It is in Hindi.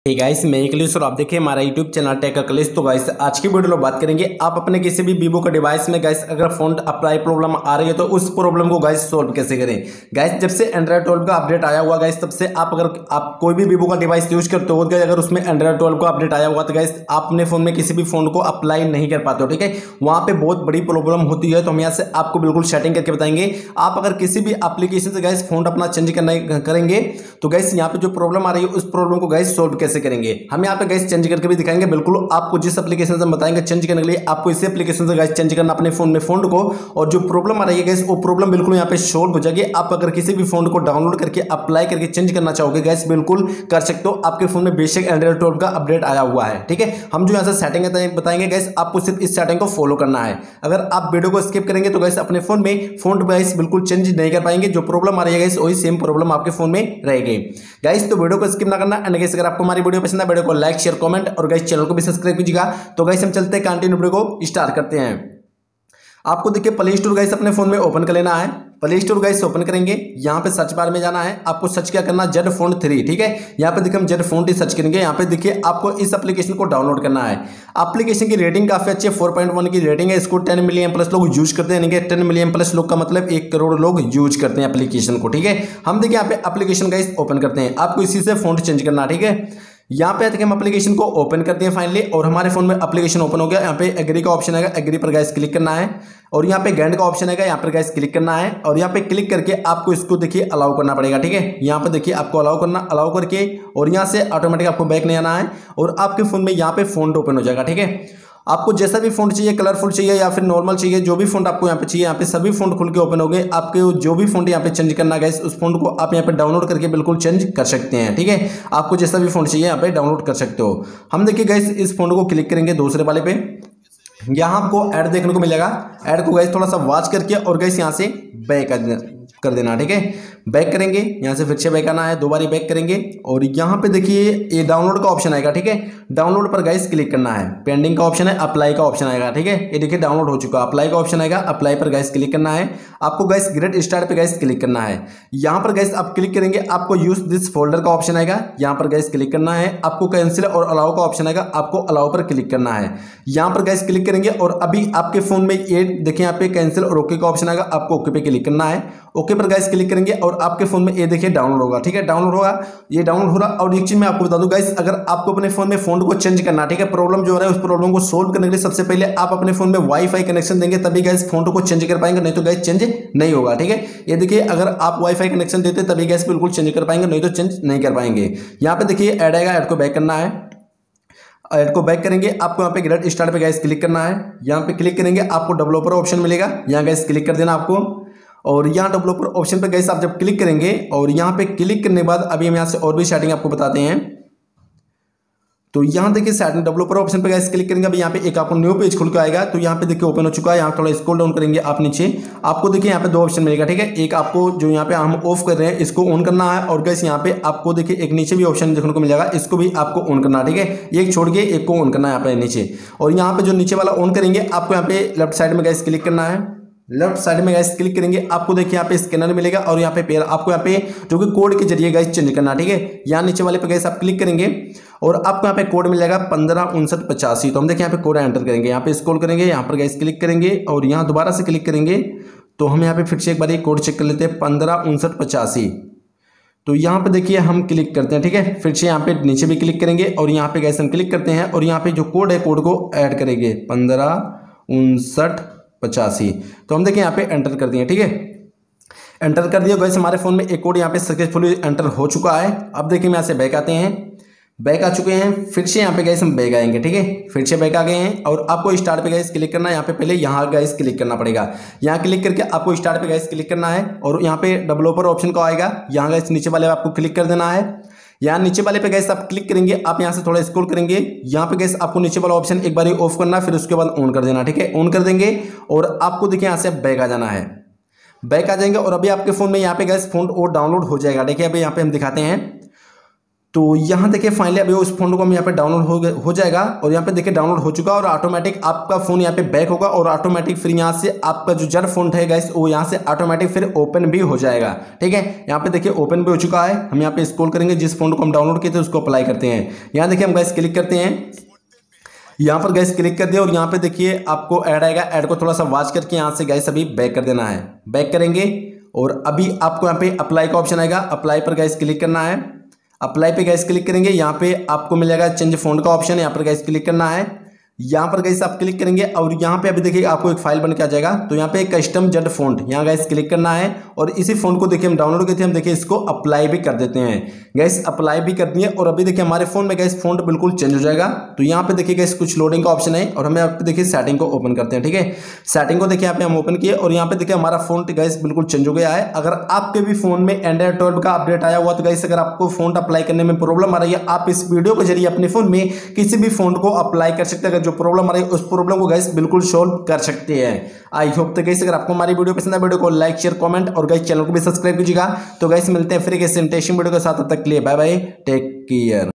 गाइस मैं इकलिस और आप देखिए हमारा यूट्यूब चैनल टेक अकलिस। तो गाइस आज की वीडियो में बात करेंगे आप अपने किसी भी वीवो का डिवाइस में गाइस अगर फोन अप्लाई प्रॉब्लम आ रही है तो उस प्रॉब्लम को गाइस सोल्व कैसे करें। गाइस जब से एंड्रॉइड 12 का अपडेट आया हुआ गाइस तब से आप कोई भी वीवो का डिवाइस यूज करते हो गाइस, अगर उसमें एंड्रॉइड 12 का अपडेट आया हुआ तो गाइस आप अपने फोन में किसी भी फोन को अप्लाई नहीं कर पाते हो। ठीक है, वहां पे बहुत बड़ी प्रॉब्लम होती है। तो हम यहाँ से आपको बिल्कुल सेटिंग करके बताएंगे। आप अगर किसी भी एप्लीकेशन से गाइस फोन अपना चेंज करेंगे तो गाइस यहाँ पे जो प्रॉब्लम आ रही है उस प्रॉब्लम को गाइस सोल्व कैसे करेंगे हम यहाँ पे गाइस चेंज करके भी दिखाएंगे। बिल्कुल आपको जिस एप्लीकेशन से हम बताएंगे चेंज करने के लिए आपको इसी एप्लीकेशन से गाइस चेंज करना अपने फोन में फोन को, और जो प्रॉब्लम आ रही है गाइस वो प्रॉब्लम बिल्कुल यहाँ पे सोल्व हो जाएगी। आप अगर किसी भी फोन को डाउनलोड करके अप्लाई करके चेंज करना चाहोगे गाइस बिल्कुल कर सकते हो। आपके फोन में बेशक एंड्रॉइड 12 का अपडेट आया हुआ है। ठीक है, हम जो यहाँ से सेटिंग बताएंगे गाइस आपको सिर्फ इस सेटिंग को फॉलो करना है। अगर आप वीडियो को स्किप करेंगे तो गाइस अपने फोन में फोन गाइस बिल्कुल चेंज नहीं कर पाएंगे। जो प्रॉब्लम आ रही है गाइस वही सेम प्रॉब्लम आपके फोन में रहेगी गाइस। तो वीडियो को स्किप ना करना। एंड गाइस अगर आपको हमारी वीडियो पसंद है वीडियो को लाइक शेयर कमेंट और गाइस चैनल को भी सब्सक्राइब कीजिएगा। तो गाइस हम चलते हैं कंटिन्यू वीडियो को स्टार्ट करते हैं। आपको देखिए प्ले स्टोर गाइस अपने फोन में ओपन कर लेना है। प्ले स्टोर गाइस ओपन करेंगे, यहाँ पे सर्च बार में जाना है। आपको सर्च क्या करना, जेड फोन 3। ठीक है, यहाँ पे देखिए हम जेड फोन 3 सर्च करेंगे। यहाँ पे देखिए आपको इस एप्लीकेशन को डाउनलोड करना है। एप्लीकेशन की रेटिंग काफी अच्छी है, 4.1 की रेटिंग है। इसको 10 मिलियन प्लस लोग यूज करते हैं, यानी कि 10 मिलियन प्लस लोग का मतलब 1 करोड़ लोग यूज करते हैं एप्लीकेशन को। ठीक है, हम देखिए यहाँ पे एप्लीकेशन गाइस ओपन करते हैं। आपको इसी से फोन चेंज करना। ठीक है, यहाँ पे देखिए हम एप्लीकेशन को ओपन करते हैं फाइनली, और हमारे फोन में एप्लीकेशन ओपन हो गया। यहाँ पे एग्री का ऑप्शन आएगा, एग्री पर गाइस क्लिक करना है। और यहाँ पे गेंड का ऑप्शन आएगा, यहाँ पर गाइस क्लिक करना है। और यहाँ पे क्लिक करके आपको इसको देखिए अलाउ करना पड़ेगा। ठीक है, यहाँ पे देखिए आपको अलाउ करना, अलाउ करके और यहाँ से ऑटोमेटिक आपको बैक नहीं आना है और आपके फोन में यहाँ पे फोन ओपन हो जाएगा। ठीक है, आपको जैसा भी फ़ॉन्ट चाहिए, कलरफुल चाहिए या फिर नॉर्मल चाहिए, जो भी फ़ॉन्ट आपको यहाँ पे चाहिए, यहाँ पे सभी फ़ॉन्ट खुल के ओपन हो गए। आपके जो भी फ़ॉन्ट यहाँ पे चेंज करना है उस फ़ॉन्ट को आप यहाँ पे डाउनलोड करके बिल्कुल चेंज कर सकते हैं। ठीक है, आपको जैसा भी फ़ॉन्ट चाहिए यहाँ पे डाउनलोड कर सकते हो। हम देखिए गाइस इस फ़ॉन्ट को क्लिक करेंगे दूसरे वाले पे, यहाँ आपको ऐड देखने को मिलेगा। ऐड को गाइस थोड़ा सा वॉच करके और गाइस यहाँ से बैक कर देना। ठीक है, बैक करेंगे, यहाँ से फिर से बैक आना है, दो बारी बैक करेंगे और यहाँ पे देखिए ये डाउनलोड का ऑप्शन आएगा। ठीक है, डाउनलोड पर गाइस क्लिक करना है। पेंडिंग का ऑप्शन है, अप्लाई का ऑप्शन आएगा। ठीक है, ये देखिए डाउनलोड हो चुका। अप्लाई का ऑप्शन आएगा, अप्लाई पर गाइस क्लिक करना है। आपको गाइस ग्रेट स्टार्ट पे गाइस क्लिक करना है। यहाँ पर गाइस आप क्लिक करेंगे, आपको यूज दिस फोल्डर का ऑप्शन आएगा, यहाँ पर गाइस क्लिक करना है। आपको कैंसिल और अलाउ का ऑप्शन आएगा, आपको अलाउ पर क्लिक करना है। यहाँ पर गाइस क्लिक करेंगे और अभी आपके फोन में ये देखिए यहाँ पे कैंसिल और ओके का ऑप्शन आएगा, आपको ओके पे क्लिक करना है। ओके पर गाइस क्लिक करेंगे और आपके फोन में ये देखिए डाउनलोड होगा। ठीक है, डाउनलोड होगा, ये डाउनलोड हो रहा। और एक चीज मैं आपको बता दूं गाइस, अगर आपको अपने फोन में फोन को चेंज करना, ठीक है, प्रॉब्लम जो हो रहा है उस प्रॉब्लम को सोल्व करने के लिए सबसे पहले आप अपने फोन में वाईफाई कनेक्शन देंगे, तभी गाइस फोन को चेंज कर पाएंगे, नहीं तो गाइस चेंज नहीं होगा। ठीक है, ये देखिए अगर आप वाईफाई कनेक्शन देते तभी गाइस बिल्कुल चेंज कर पाएंगे, नहीं तो चेंज नहीं कर पाएंगे। यहाँ पे देखिए ऐड आएगा, ऐड को बैक करना है। ऐड को बैक करेंगे, आपको यहाँ पे ग्रेट स्टार्ट पे गाइस क्लिक करना है। यहाँ पे क्लिक करेंगे, आपको डेवलपर ऑप्शन मिलेगा, यहाँ गाइस क्लिक कर देना आपको। और यहाँ डेवलपर ऑप्शन पे गाइस आप जब क्लिक करेंगे और यहाँ पे क्लिक करने के बाद अभी हम यहाँ से और भी सेटिंग आपको बताते हैं। तो यहाँ देखिए सेटिंग डेवलपर ऑप्शन पे गाइस क्लिक करेंगे, अभी यहाँ पे एक आपको न्यू पेज खुल के आएगा। तो यहाँ पे देखिए ओपन हो चुका है। यहाँ थोड़ा स्क्रॉल डाउन करेंगे आप नीचे, आपको देखिए यहाँ पे दो ऑप्शन मिलेगा। ठीक है, एक आपको जो यहाँ पे हम ऑफ कर रहे हैं इसको ऑन करना है, और गाइस यहाँ पे आपको देखिए एक नीचे भी ऑप्शन देखने को मिलेगा, इसको भी आपको ऑन करना है। ठीक है, एक छोड़ के एक को ऑन करना है यहाँ पे नीचे। और यहाँ पे जो नीचे वाला ऑन करेंगे आपको यहाँ पे लेफ्ट साइड में गाइस क्लिक करना है। लेफ्ट साइड में गाइस क्लिक करेंगे, आपको देखिए यहाँ पे स्कैनर मिलेगा और यहाँ पे पेयर आपको यहाँ पे जो कि कोड के जरिए गाइस चेंज करना। ठीक है, यहाँ नीचे वाले पे गाइस आप क्लिक करेंगे और आपको यहाँ पे कोड मिलेगा 155985। तो हम देखिए यहाँ पे कोड एंटर करेंगे, यहाँ पे स्क्रॉल करेंगे, यहाँ पर गाइस क्लिक करेंगे और यहाँ दोबारा से क्लिक करेंगे। तो हम यहाँ पे फिर से एक बार ये कोड चेक कर लेते हैं, 155985। तो यहाँ पे देखिए हम क्लिक करते हैं। ठीक है, फिर से यहाँ पे नीचे भी क्लिक करेंगे और यहाँ पे गाइस हम क्लिक करते हैं और यहाँ पे जो कोड है कोड को ऐड करेंगे 155985। तो हम देखिए यहाँ पे एंटर कर दिए। ठीक है, एंटर कर दिया गाइस, हमारे फोन में एक कोड यहाँ पे सक्सेसफुली एंटर हो चुका है। अब देखिए हम यहाँ से बैक आते हैं, बैक आ चुके हैं। फिर से यहाँ पे गाइस हम बैक आएंगे। ठीक है, फिर से बैक आ गए हैं और आपको स्टार्ट पे गाइस क्लिक करना है। यहाँ पे पहले यहाँ गाइस क्लिक करना पड़ेगा, यहाँ क्लिक करके आपको स्टार्ट पे गाइस क्लिक करना है और यहाँ पे डेवलपर ऑप्शन का आएगा, यहाँ गाइस नीचे वाले आपको क्लिक कर देना है। यहाँ नीचे वाले पे गैस आप क्लिक करेंगे, आप यहाँ से थोड़ा स्क्रॉल करेंगे, यहाँ पे गैस आपको नीचे वाला ऑप्शन एक बार ऑफ करना, फिर उसके बाद ऑन कर देना। ठीक है, ऑन कर देंगे और आपको देखिए यहाँ से बैक आ जाना है। बैक आ जाएंगे और अभी आपके फोन में यहाँ पे गैस फोन और डाउनलोड हो जाएगा। देखिए अभी यहाँ पे हम दिखाते हैं। तो यहाँ देखिए फाइनली अभी उस फोन को हम यहाँ पे डाउनलोड हो जाएगा और यहाँ पे देखिए डाउनलोड हो चुका और ऑटोमेटिक आपका फोन यहाँ पे बैक होगा और ऑटोमेटिक फिर यहाँ से आपका जो जर फोन है गाइस वो यहाँ से ऑटोमेटिक फिर ओपन भी हो जाएगा। ठीक है, यहाँ पे देखिए ओपन भी हो चुका है। हम यहाँ पे स्क्रॉल करेंगे, जिस फोन को हम डाउनलोड किए थे उसको अप्लाई करते हैं। यहाँ देखिए हम गाइस क्लिक करते हैं, यहाँ पर गैस क्लिक कर दिया और यहाँ पे देखिए आपको ऐड आएगा। ऐड को थोड़ा सा वॉच करके यहाँ से गैस अभी बैक कर देना है। बैक करेंगे और अभी आपको यहाँ पे अप्लाई का ऑप्शन आएगा। अप्लाई पर गैस क्लिक करना है। अप्लाई पे गैस क्लिक करेंगे, यहाँ पे आपको मिलेगा चेंज फ़ॉन्ट का ऑप्शन, यहाँ पर गैस क्लिक करना है। यहाँ पर गैस आप क्लिक करेंगे और यहाँ पे अभी देखिए आपको एक फाइल बन के आ जाएगा। तो यहाँ पे कस्टम जेड फॉन्ट, यहाँ गैस क्लिक करना है और इसी फॉन्ट को देखिए हम डाउनलोड किए थे, हम देखिए इसको अप्लाई भी कर देते हैं। गैस अप्लाई भी कर दिए और अभी देखिए हमारे फोन में गैस फॉन्ट बिल्कुल चेंज हो जाएगा। तो यहाँ पे देखिए गैस कुछ लोडिंग का ऑप्शन है और हमें यहाँ पे देखिए सेटिंग को ओपन करते हैं। ठीक है, सेटिंग को देखिए यहाँ पे हम ओपन किए और यहाँ पे देखिए हमारा फॉन्ट गैस बिल्कुल चेंज हो गया है। अगर आपके भी फोन में एंड्रॉइड 12 का अपडेट आया हुआ तो गैस अगर आपको फॉन्ट अप्लाई करने में प्रॉब्लम आ रही है, आप इस वीडियो के जरिए अपने फोन में किसी भी फॉन्ट को अप्लाई कर सकते हैं। अगर जो प्रॉब्लम आ रही है उस प्रॉब्लम को गैस बिल्कुल सॉल्व कर सकते हैं। आई होप तो गैस अगर आपको हमारी वीडियो पसंद है, वीडियो को लाइक शेयर कमेंट और गैस चैनल को भी सब्सक्राइब कीजिएगा। तो गैस मिलते हैं फिर किसी इंटरेस्टिंग वीडियो के साथ, तब तक के लिए बाय बाय, टेक केयर।